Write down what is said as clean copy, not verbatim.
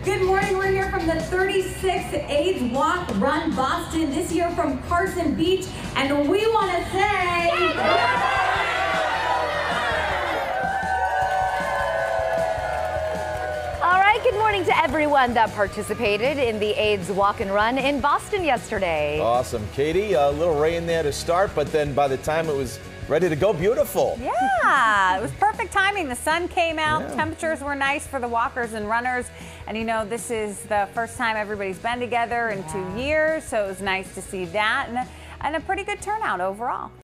Good morning. We're here from the 36th AIDS Walk Run Boston, this year from Carson Beach, and we want to say... All right, good morning to everyone that participated in the AIDS Walk and Run in Boston yesterday. Awesome. Katie, a little rain there to start, but then by the time it was ready to go, beautiful. Yeah, it was perfect timing. The sun came out, temperatures were nice for the walkers and runners. And you know, this is the first time everybody's been together in 2 years, so it was nice to see that and a pretty good turnout overall.